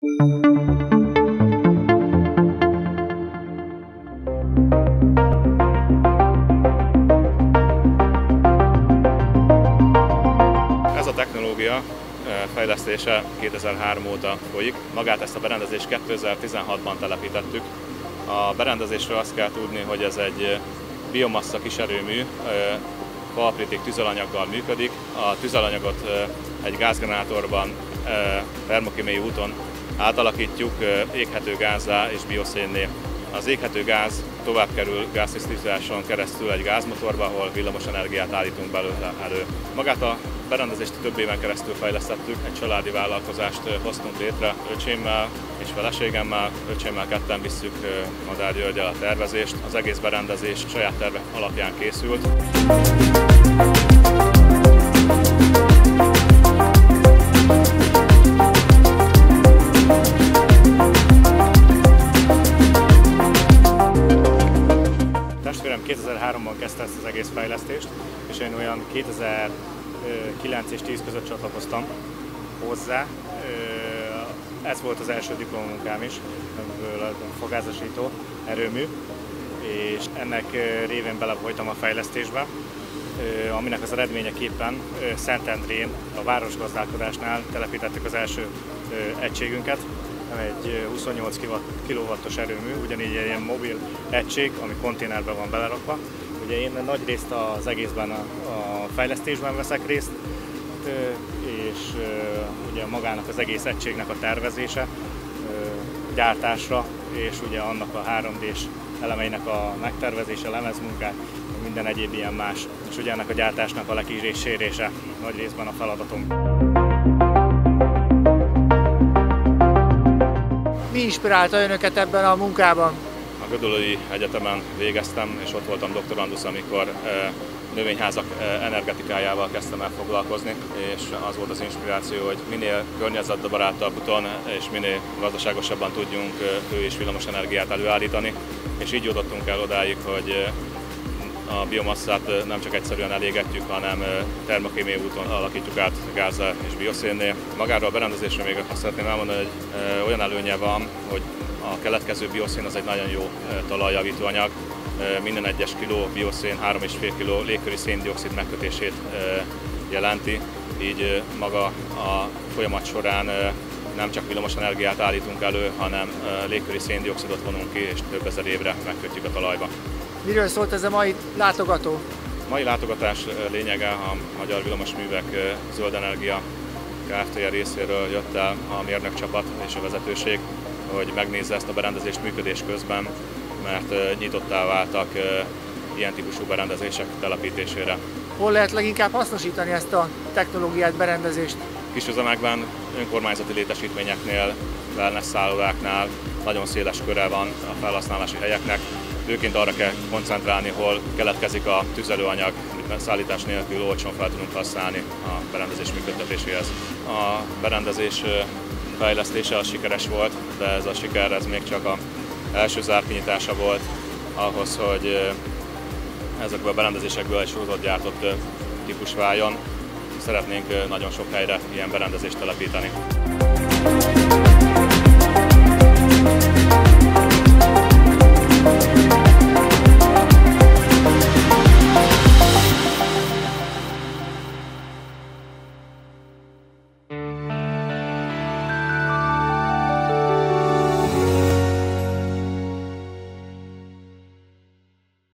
Ez a technológia fejlesztése 2003 óta folyik. Magát ezt a berendezést 2016-ban telepítettük. A berendezésről azt kell tudni, hogy ez egy biomassa kiserőmű, falpritik tüzelanyaggal működik. A tüzelanyagot egy gázgenerátorban termokémiai úton átalakítjuk éghető gázzá és bioszénné. Az éghető gáz tovább kerül gáztisztításon keresztül egy gázmotorba, ahol villamosenergiát állítunk belőle elő. Magát a berendezést több éven keresztül fejlesztettük, egy családi vállalkozást hoztunk létre öcsémmel és feleségemmel. Öcsémmel ketten visszük Madár Györggyel a tervezést. Az egész berendezés saját tervek alapján készült. Testvérem 2003-ban kezdte ezt az egész fejlesztést, és én olyan 2009 és 10 között csatlakoztam hozzá. Ez volt az első diplomamunkám is, a fogázasító erőmű, és ennek révén belefolytam a fejlesztésbe, aminek az eredményeképpen Szentendrén, a városgazdálkodásnál telepítettük az első egységünket. Egy 28 kW-os erőmű, ugyanígy egy ilyen mobil egység, ami konténerben van belerakva. Ugye én nagy részt az egészben a fejlesztésben veszek részt, és ugye magának az egész egységnek a tervezése, gyártásra, és ugye annak a 3D-s elemeinek a megtervezése, lemezmunkák, minden egyéb ilyen más, és ugye ennek a gyártásnak a lekísérése nagy részben a feladatom. Mi inspirálta önöket ebben a munkában? A Gödöllői Egyetemen végeztem, és ott voltam doktorandusz, amikor növényházak energetikájával kezdtem el foglalkozni, és az volt az inspiráció, hogy minél környezetbarátabb úton és minél gazdaságosabban tudjunk hő- és villamosenergiát előállítani, és így jutottunk el odáig, hogy a biomasszát nem csak egyszerűen elégetjük, hanem termokémiai úton alakítjuk át gázzá és bioszénné. Magáról a berendezésről még azt szeretném elmondani, hogy olyan előnye van, hogy a keletkező bioszén az egy nagyon jó talajjavító anyag. Minden egyes kiló bioszén 3,5 kg légköri szén-dioxid megkötését jelenti, így maga a folyamat során nem csak villamosenergiát állítunk elő, hanem légköri szén-dioxidot vonunk ki, és több ezer évre megkötjük a talajba. Miről szólt ez a mai látogató? A mai látogatás lényege a Magyar Villamosművek Zöld Energia Kft. Részéről jött el a mérnökcsapat és a vezetőség, hogy megnézze ezt a berendezést működés közben, mert nyitottá váltak ilyen típusú berendezések telepítésére. Hol lehet leginkább hasznosítani ezt a technológiát, berendezést? Kisüzemekben, önkormányzati létesítményeknél, wellness szállodáknál nagyon széles köre van a felhasználási helyeknek. Főként arra kell koncentrálni, hol keletkezik a tüzelőanyag, amit szállítás nélkül olcsón fel tudunk használni a berendezés működtetéséhez. A berendezés fejlesztése az sikeres volt, de ez a siker ez még csak az első zárkinyitása volt ahhoz, hogy ezekből a berendezésekből egy sorozatgyártott típus váljon. Szeretnénk nagyon sok helyre ilyen berendezést telepíteni.